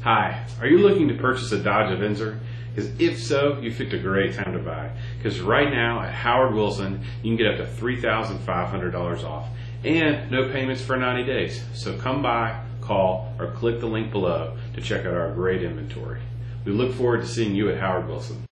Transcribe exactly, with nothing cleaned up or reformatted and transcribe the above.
Hi, are you looking to purchase a Dodge Avenger? Because if so, you picked a great time to buy. Because right now at Howard Wilson, you can get up to three thousand five hundred dollars off and no payments for ninety days. So come by, call, or click the link below to check out our great inventory. We look forward to seeing you at Howard Wilson.